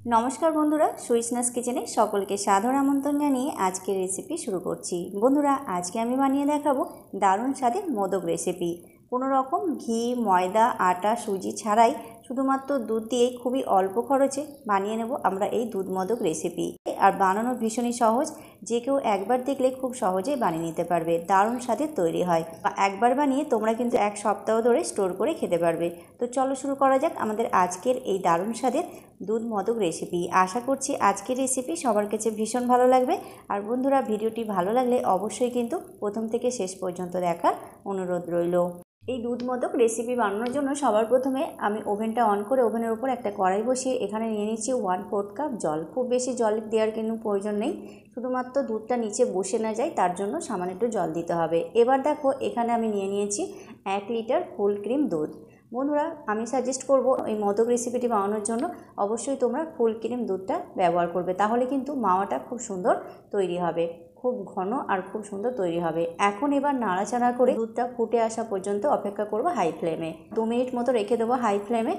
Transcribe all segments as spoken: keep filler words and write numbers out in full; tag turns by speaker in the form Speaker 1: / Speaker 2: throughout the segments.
Speaker 1: নমস্কার বন্ধুরা, সুইসনাস কিচেনে সকলকে সাদর আমন্ত্রণ জানিয়ে আজকের রেসিপি শুরু করছি। বন্ধুরা, আজকে আমি বানিয়ে দেখাবো দারুণ স্বাদের মোদক রেসিপি। কোনো রকম ঘি, ময়দা, আটা, সুজি ছাড়াই শুধুমাত্র দুধ দিয়ে খুবই অল্প খরচে বানিয়ে নেব আমরা এই দুধ মোদক রেসিপি। আর বানানো ভীষণই সহজ, যে কেউ একবার দেখলে খুব সহজেই বানিয়ে নিতে পারবে। দারুণ স্বাদের তৈরি হয়, একবার বানিয়ে তোমরা কিন্তু এক সপ্তাহ ধরে স্টোর করে খেতে পারবে। তো চলো শুরু করা যাক আমাদের আজকের এই দারুণ স্বাদের দুধ মোদক রেসিপি। আশা করছি আজকের রেসিপি সবার কাছে ভীষণ ভালো লাগবে। আর বন্ধুরা, ভিডিওটি ভালো লাগলে অবশ্যই কিন্তু প্রথম থেকে শেষ পর্যন্ত দেখার অনুরোধ রইল। এই দুধ মোদক রেসিপি বানানোর জন্য সবার প্রথমে আমি ওভেনটা অন করে ওভেনের উপর একটা কড়াই বসিয়ে এখানে নিয়ে নিচ্ছি ওয়ান ফোর্থ কাপ জল। খুব বেশি জল দেওয়ার কিন্তু প্রয়োজন নেই, শুধুমাত্র দুধটা নিচে বসে না যায় তার জন্য সামান্য একটু জল দিতে হবে। এবার দেখো, এখানে আমি নিয়ে নিয়েছি এক লিটার ফুল ক্রিম দুধ। বন্ধুরা, আমি সাজেস্ট করব এই মোদক রেসিপিটি বানানোর জন্য অবশ্যই তোমরা ফুল ক্রিম দুধটা ব্যবহার করবে, তাহলে কিন্তু মাওয়াটা খুব সুন্দর তৈরি হবে, খুব ঘন আর খুব সুন্দর তৈরি হবে। এখন এবার নাড়াচাড়া করে দুধটা ফুটে আসা পর্যন্ত অপেক্ষা করব হাই ফ্লেমে। দু মিনিট মতো রেখে দেবো হাই ফ্লেমে।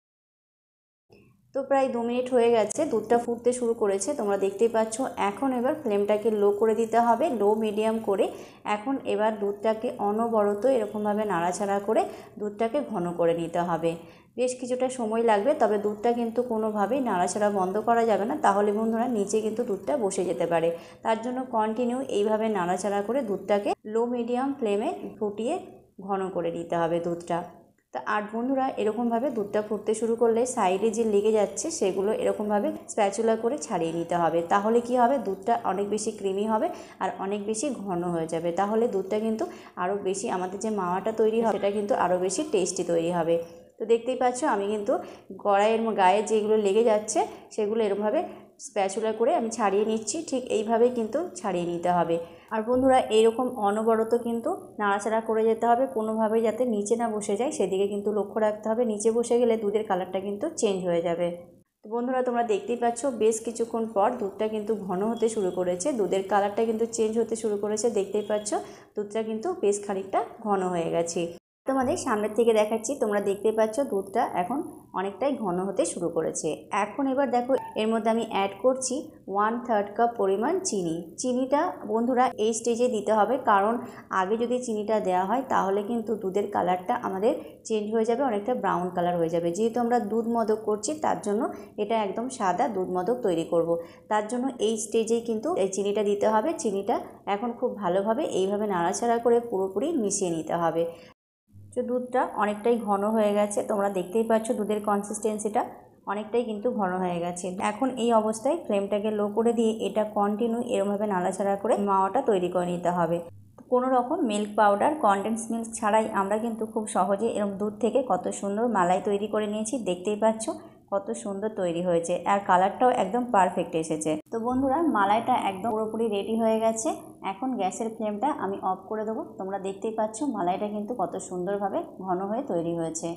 Speaker 1: তো প্রায় দু মিনিট হয়ে গেছে, দুধটা ফুটতে শুরু করেছে, তোমরা দেখতেই পাচ্ছ। এখন এবার ফ্লেমটাকে লো করে দিতে হবে, লো মিডিয়াম করে। এখন এবার দুধটাকে অনবরত এরকমভাবে নাড়াচাড়া করে দুধটাকে ঘন করে নিতে হবে। বেশ কিছুটা সময় লাগবে, তবে দুধটা কিন্তু কোনোভাবেই নাড়াচাড়া বন্ধ করা যাবে না, তাহলে বন্ধুরা নিচে কিন্তু দুধটা বসে যেতে পারে। তার জন্য কন্টিনিউ এইভাবে নাড়াচাড়া করে দুধটাকে লো মিডিয়াম ফ্লেমে ফুটিয়ে ঘন করে নিতে হবে দুধটা। তা আর বন্ধুরা, এরকমভাবে দুধটা ফুটতে শুরু করলে সাইডে যে লেগে যাচ্ছে সেগুলো এরকমভাবে স্প্যাচুলা করে ছাড়িয়ে নিতে হবে। তাহলে কি হবে, দুধটা অনেক বেশি ক্রিমি হবে আর অনেক বেশি ঘন হয়ে যাবে। তাহলে দুধটা কিন্তু আরও বেশি, আমাদের যে মাওয়াটা তৈরি হবে সেটা কিন্তু আরও বেশি টেস্টি তৈরি হবে। তো দেখতেই পাচ্ছ, আমি কিন্তু কড়াইয়ের গায়ে যেগুলো লেগে যাচ্ছে সেগুলো এরকমভাবে স্প্যাচুলা করে আমি ছাড়িয়ে নিচ্ছি। ঠিক এইভাবেই কিন্তু ছাড়িয়ে নিতে হবে। আর বন্ধুরা, এইরকম অনবরত কিন্তু নাড়াচাড়া করে যেতে হবে, কোনোভাবেই যাতে নিচে না বসে যায় সেদিকে কিন্তু লক্ষ্য রাখতে হবে। নিচে বসে গেলে দুধের কালারটা কিন্তু চেঞ্জ হয়ে যাবে। তো বন্ধুরা, তোমরা দেখতেই পাচ্ছ বেশ কিছুক্ষণ পর দুধটা কিন্তু ঘন হতে শুরু করেছে, দুধের কালারটা কিন্তু চেঞ্জ হতে শুরু করেছে। দেখতেই পাচ্ছ দুধটা কিন্তু বেশ খানিকটা ঘন হয়ে গেছে। তোমাদের সামনের থেকে দেখাচ্ছি, তোমরা দেখতে পাচ্ছ দুধটা এখন অনেকটাই ঘন হতে শুরু করেছে। এখন এবার দেখো, এর মধ্যে আমি অ্যাড করছি ওয়ান থার্ড কাপ পরিমাণ চিনি। চিনিটা বন্ধুরা এই স্টেজে দিতে হবে, কারণ আগে যদি চিনিটা দেওয়া হয় তাহলে কিন্তু দুধের কালারটা আমাদের চেঞ্জ হয়ে যাবে, অনেকটা ব্রাউন কালার হয়ে যাবে। যেহেতু আমরা দুধ মোদক করছি তার জন্য এটা একদম সাদা দুধ মোদক তৈরি করব, তার জন্য এই স্টেজেই কিন্তু এই চিনিটা দিতে হবে। চিনিটা এখন খুব ভালোভাবে এইভাবে নাড়াচাড়া করে পুরোপুরি মিশিয়ে নিতে হবে। তো দুধটা অনেকটাই ঘন হয়ে গেছে, তোমরা দেখতেই পাচ্ছ দুধের কনসিস্টেন্সিটা অনেকটাই কিন্তু ঘন হয়ে গেছে। এখন এই অবস্থায় ফ্লেমটাকে লো করে দিয়ে এটা কন্টিনিউ এরমভাবে নাড়াচাড়া করে মাওয়াটা তৈরি করে নিতে হবে। কোনো রকম মিল্ক পাউডার, কনডেন্স মিল্ক ছাড়াই আমরা কিন্তু খুব সহজে এরকম দুধ থেকে কত সুন্দর মালাই তৈরি করে নিয়েছি। দেখতেই পাচ্ছ কত সুন্দর তৈরি হয়েছে, আর কালারটাও একদম পারফেক্ট এসেছে। তো বন্ধুরা, মালাইটা একদম পুরোপুরি রেডি হয়ে গেছে। এখন গ্যাসের ফ্লেমটা আমি অফ করে দেবো। তোমরা দেখতেই পাচ্ছ মালাইটা কিন্তু কত সুন্দরভাবে ঘন হয়ে তৈরি হয়েছে।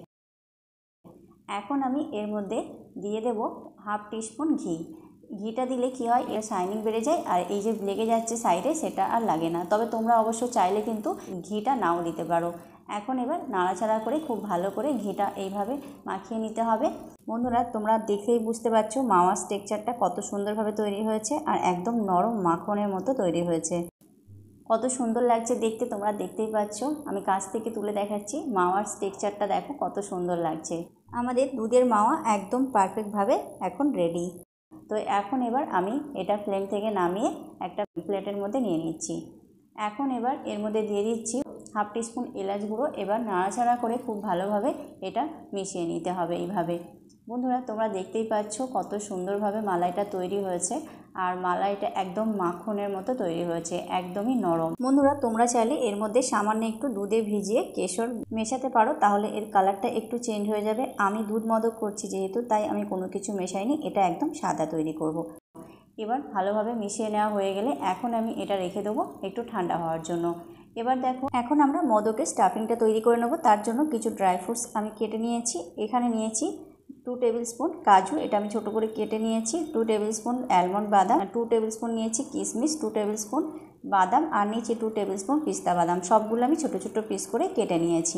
Speaker 1: এখন আমি এর মধ্যে দিয়ে দেব হাফ টিস্পুন ঘি। ঘিটা দিলে কি হয়, এর শাইনিং বেড়ে যায়, আর এই যে লেগে যাচ্ছে সাইডে সেটা আর লাগে না। তবে তোমরা অবশ্য চাইলে কিন্তু ঘিটা নাও দিতে পারো। এখন এবার নাড়াচাড়া করে খুব ভালো করে ঘিটা এইভাবে মাখিয়ে নিতে হবে। বন্ধুরা, তোমরা দেখেই বুঝতে পারছো মাওয়ার টেক্সচারটা কত সুন্দরভাবে তৈরি হয়েছে, আর একদম নরম মাখনের মতো তৈরি হয়েছে। কত সুন্দর লাগছে দেখতে, তোমরা দেখতেই পাচ্ছ। আমি কাছ থেকে তুলে দেখাচ্ছি, মাওয়ার টেক্সচারটা দেখো কত সুন্দর লাগছে। আমাদের দুধের মাওয়া একদম পারফেক্টভাবে এখন রেডি। তো এখন এবার আমি এটা ফ্লেম থেকে নামিয়ে একটা প্লেটের মধ্যে নিয়ে নিচ্ছি। এখন এবার এর মধ্যে দিয়ে দিচ্ছি হাফ টিস্পুন এলাচ গুঁড়ো। এবার নাড়াচাড়া করে খুব ভালোভাবে এটা মিশিয়ে নিতে হবে এইভাবে। বন্ধুরা, তোমরা দেখতেই পাচ্ছ কত সুন্দরভাবে মালাইটা তৈরি হয়েছে, আর মালাইটা একদম মাখনের মতো তৈরি হয়েছে, একদমই নরম। বন্ধুরা, তোমরা চাইলে এর মধ্যে সামান্য একটু দুধে ভিজিয়ে কেশর মেশাতে পারো, তাহলে এর কালারটা একটু চেঞ্জ হয়ে যাবে। আমি দুধ মোদক করছি যেহেতু, তাই আমি কোনো কিছু মেশাইনি, এটা একদম সাদা তৈরি করব। এবার ভালোভাবে মিশিয়ে নেওয়া হয়ে গেলে এখন আমি এটা রেখে দেবো একটু ঠান্ডা হওয়ার জন্য। এবার দেখো, এখন আমরা মোদকের স্টাফিংটা তৈরি করে নেব। তার জন্য কিছু ড্রাই ফ্রুটস আমি কেটে নিয়েছি। এখানে নিয়েছি টু টেবিল স্পুন কাজু, এটা আমি ছোটো করে কেটে নিয়েছি। টু টেবিল স্পুন অ্যালমন্ড বাদাম, টু টেবিল স্পুন নিয়েছি কিশমিশ, টু টেবিল স্পুন বাদাম, আর নিয়েছি টু টেবিল স্পুন পিস্তা বাদাম। সবগুলো আমি ছোটো ছোটো পিস করে কেটে নিয়েছি।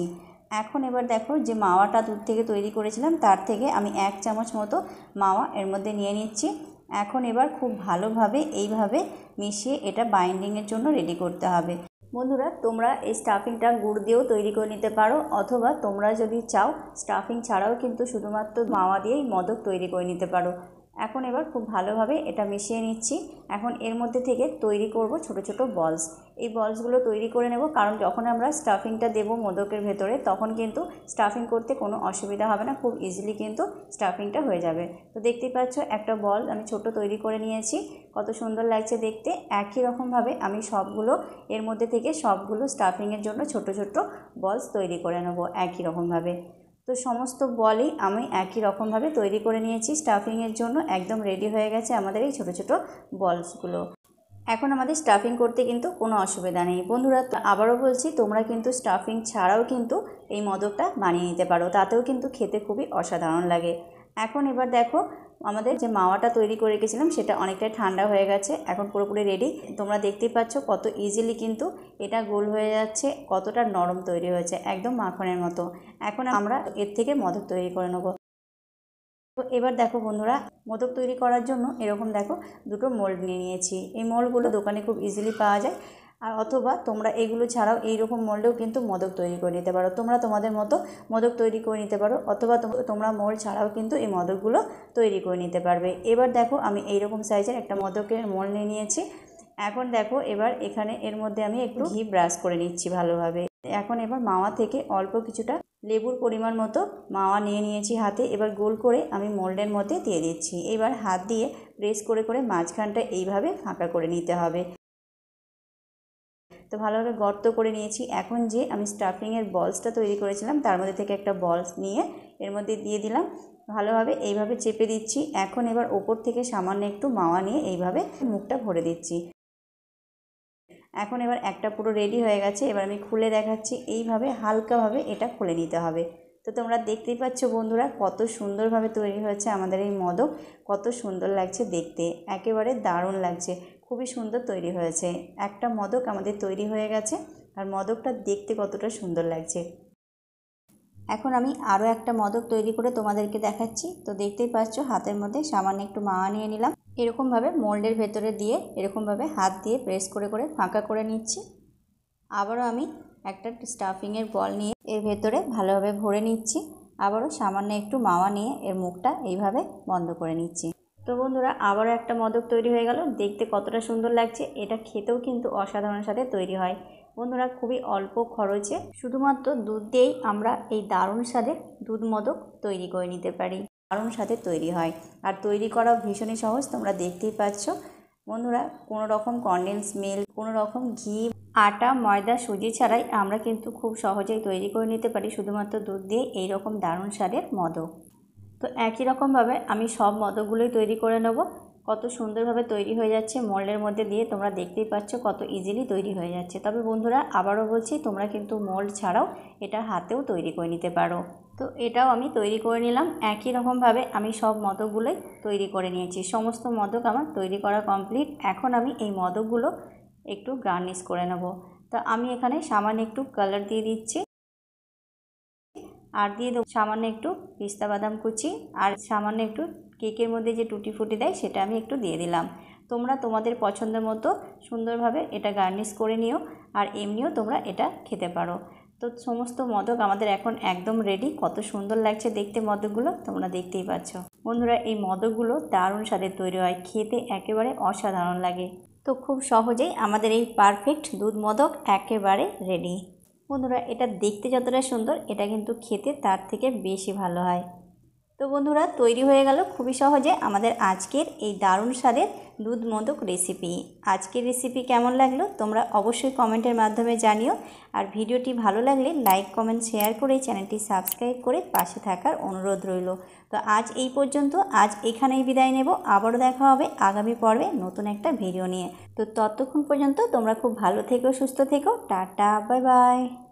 Speaker 1: এখন এবার দেখো যে মাওয়াটা দুধ থেকে তৈরি করেছিলাম তার থেকে আমি এক চামচ মতো মাওয়া এর মধ্যে নিয়ে নিচ্ছি। এখন এবার খুব ভালোভাবে এইভাবে মিশিয়ে এটা বাইন্ডিংয়ের জন্য রেডি করতে হবে। বন্ধুরা তোমরা এই স্টাফিংটা গুড় দিয়েও তৈরি করে নিতে পারো, অথবা তোমরা যদি চাও স্টাফিং ছাড়াও কিন্তু শুধুমাত্র মাওয়া দিয়েই মোদক তৈরি করে নিতে পারো। এখন এবার খুব ভালোভাবে এটা মিশিয়ে নিচ্ছি। এখন এর মধ্যে থেকে তৈরি করব ছোট ছোট বলস। এই বলসগুলো তৈরি করে নেব, কারণ যখন আমরা স্টাফিংটা দেবো মোদকের ভেতরে তখন কিন্তু স্টাফিং করতে কোনো অসুবিধা হবে না, খুব ইজিলি কিন্তু স্টাফিংটা হয়ে যাবে। তো দেখতেই পাচ্ছ একটা বল আমি ছোট তৈরি করে নিয়েছি, কত সুন্দর লাগছে দেখতে। একই রকমভাবে আমি সবগুলো এর মধ্যে থেকে সবগুলো স্টাফিংয়ের জন্য ছোট ছোট বলস তৈরি করে নেব একই রকমভাবে। তো সমস্ত বলই আমি একই রকমভাবে তৈরি করে নিয়েছি স্টাফিংয়ের জন্য, একদম রেডি হয়ে গেছে আমাদের এই ছোটো ছোটো বলসগুলো। এখন আমাদের স্টাফিং করতে কিন্তু কোনো অসুবিধা নেই। বন্ধুরা আবারও বলছি, তোমরা কিন্তু স্টাফিং ছাড়াও কিন্তু এই মোদকটা বানিয়ে নিতে পারো, তাতেও কিন্তু খেতে খুবই অসাধারণ লাগে। এখন এবার দেখো আমাদের যে মাওয়াটা তৈরি করে রেখেছিলাম সেটা অনেকটাই ঠান্ডা হয়ে গেছে, এখন পুরোপুরি রেডি। তোমরা দেখতেই পাচ্ছ কত ইজিলি কিন্তু এটা গোল হয়ে যাচ্ছে, কতটা নরম তৈরি হয়েছে, একদম মাখনের মতো। এখন আমরা এর থেকে মোদক তৈরি করে নেব। তো এবার দেখো বন্ধুরা, মোদক তৈরি করার জন্য এরকম দেখো দুটো মোল্ড নিয়ে নিয়েছি। এই মোল্ডগুলো দোকানে খুব ইজিলি পাওয়া যায়, আর অথবা তোমরা এগুলো ছাড়াও এইরকম মোল্ডেও কিন্তু মোদক তৈরি করে নিতে পারো। তোমরা তোমাদের মতো মোদক তৈরি করে নিতে পারো, অথবা তোমরা মোল্ড ছাড়াও কিন্তু এই মোদকগুলো তৈরি করে নিতে পারবে। এবার দেখো আমি এইরকম সাইজের একটা মোদকের মোল্ড নিয়ে নিয়েছি। এখন দেখো এবার এখানে এর মধ্যে আমি একটু ঘি ব্রাশ করে নিচ্ছি ভালোভাবে। এখন এবার মাওয়া থেকে অল্প কিছুটা লেবুর পরিমাণ মতো মাওয়া নিয়ে নিয়েছি হাতে। এবার গোল করে আমি মোল্ডের মধ্যে দিয়ে দিচ্ছি। এবার হাত দিয়ে প্রেস করে করে মাঝখানটা এইভাবে ফাঁকা করে নিতে হবে। তো ভালোভাবে গর্ত করে নিয়েছি। এখন যে আমি স্টাফিংয়ের বলসটা তৈরি করেছিলাম তার মধ্যে থেকে একটা বলস নিয়ে এর মধ্যে দিয়ে দিলাম, ভালোভাবে এইভাবে চেপে দিচ্ছি। এখন এবার ওপর থেকে সামান্য একটু মাওয়া নিয়ে এইভাবে মুখটা ভরে দিচ্ছি। এখন এবার একটা পুরো রেডি হয়ে গেছে, এবার আমি খুলে দেখাচ্ছি। এইভাবে হালকাভাবে এটা খুলে নিতে হবে। তো তোমরা দেখতেই পাচ্ছ বন্ধুরা কত সুন্দরভাবে তৈরি হয়েছে আমাদের এই মোদক, কত সুন্দর লাগছে দেখতে, একেবারে দারুণ লাগছে, খুবই সুন্দর তৈরি হয়েছে। একটা মোদক আমাদের তৈরি হয়ে গেছে, আর মোদকটা দেখতে কতটা সুন্দর লাগছে। এখন আমি আরও একটা মোদক তৈরি করে তোমাদেরকে দেখাচ্ছি। তো দেখতেই পাচ্ছ হাতের মধ্যে সামান্য একটু মাওয়া নিয়ে নিলাম, এরকমভাবে মোল্ডের ভেতরে দিয়ে এরকমভাবে হাত দিয়ে প্রেস করে করে ফাঁকা করে নিচ্ছি। আবারও আমি একটা স্টাফিংয়ের বল নিয়ে এর ভেতরে ভালোভাবে ভরে নিচ্ছি। আবারও সামান্য একটু মাওয়া নিয়ে এর মুখটা এইভাবে বন্ধ করে নিচ্ছি। তো বন্ধুরা আবারও একটা মোদক তৈরি হয়ে গেল, দেখতে কতটা সুন্দর লাগছে। এটা খেতেও কিন্তু অসাধারণ স্বাদে তৈরি হয়। বন্ধুরা খুবই অল্প খরচে শুধুমাত্র দুধ দিয়েই আমরা এই দারুণ স্বাদের দুধ মোদক তৈরি করে নিতে পারি, দারুণ স্বাদে তৈরি হয়। আর তৈরি করাও ভীষণই সহজ, তোমরা দেখতেই পাচ্ছ বন্ধুরা। কোনো রকম কনডেন্স মিল্ক, কোনো রকম ঘি, আটা, ময়দা, সুজি ছাড়াই আমরা কিন্তু খুব সহজেই তৈরি করে নিতে পারি শুধুমাত্র দুধ দিয়ে এই রকম দারুণ স্বাদের মোদক। তো একই রকমভাবে আমি সব মোদকগুলোই তৈরি করে নেব। কত সুন্দরভাবে তৈরি হয়ে যাচ্ছে মোল্ডের মধ্যে দিয়ে, তোমরা দেখতেই পাচ্ছ কত ইজিলি তৈরি হয়ে যাচ্ছে। তবে বন্ধুরা আবারও বলছি, তোমরা কিন্তু মোল্ড ছাড়াও এটা হাতেও তৈরি করে নিতে পারো। তো এটাও আমি তৈরি করে নিলাম। একই রকমভাবে আমি সব মোদকগুলোই তৈরি করে নিয়েছি। সমস্ত মোদক আমার তৈরি করা কমপ্লিট। এখন আমি এই মোদকগুলো একটু গার্নিশ করে নেব। তো আমি এখানে সামান্য একটু কালার দিয়ে দিচ্ছি, আর দিয়ে দেবো সামান্য একটু পিস্তা বাদাম কুচি, আর সামান্য একটু কেকের মধ্যে যে টুটি ফুটি দেয় সেটা আমি একটু দিয়ে দিলাম। তোমরা তোমাদের পছন্দের মতো সুন্দরভাবে এটা গার্নিশ করে নিও, আর এমনিও তোমরা এটা খেতে পারো। তো সমস্ত মোদক আমাদের এখন একদম রেডি। কত সুন্দর লাগছে দেখতে মোদকগুলো, তোমরা দেখতেই পাচ্ছ। বন্ধুরা এই মোদকগুলো দারুণ স্বাদের তৈরি হয়, খেতে একেবারে অসাধারণ লাগে। তো খুব সহজেই আমাদের এই পারফেক্ট দুধ মোদক একেবারে রেডি। বন্ধুরা এটা দেখতে যতটা সুন্দর, এটা কিন্তু খেতে তার থেকে বেশি ভালো হয়। তো বন্ধুরা তৈরি হয়ে গেল খুবই সহজে আমাদের আজকের এই দারুণ স্বাদের দুধ মোদক রেসিপি। আজকের রেসিপি কেমন লাগলো তোমরা অবশ্যই কমেন্টের মাধ্যমে জানিও। আর ভিডিওটি ভালো লাগলে লাইক, কমেন্ট, শেয়ার করে চ্যানেলটি সাবস্ক্রাইব করে পাশে থাকার অনুরোধ রইল। তো আজ এই পর্যন্ত, আজ এখানেই বিদায় নেব। আবারও দেখা হবে আগামী পর্বে নতুন একটা ভিডিও নিয়ে। তো ততক্ষণ পর্যন্ত তোমরা খুব ভালো থেকো, সুস্থ থেকো। Tata, bye by.